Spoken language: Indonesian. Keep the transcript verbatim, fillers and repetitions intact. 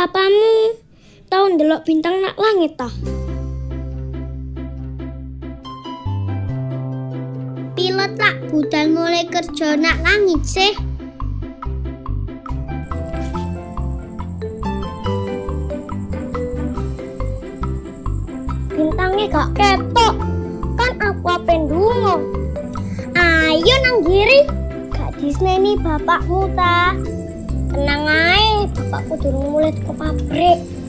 papamu tau ndelok bintang nak langit toh? Pilot lah budal mulai kerja nak langit sih. Bintangnya gak ketok, kan aku apen dungo. Ayo nang giri, gak disneni bapakmu ta. Tenang ae, bapakku durung mulai ke pabrik.